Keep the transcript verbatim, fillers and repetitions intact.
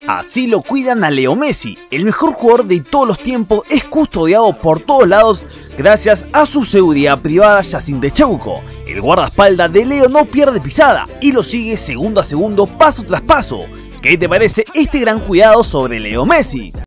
Así lo cuidan a Leo Messi, el mejor jugador de todos los tiempos es custodiado por todos lados gracias a su seguridad privada Yacine Chauco. El guardaespaldas de Leo no pierde pisada y lo sigue segundo a segundo, paso tras paso. ¿Qué te parece este gran cuidado sobre Leo Messi?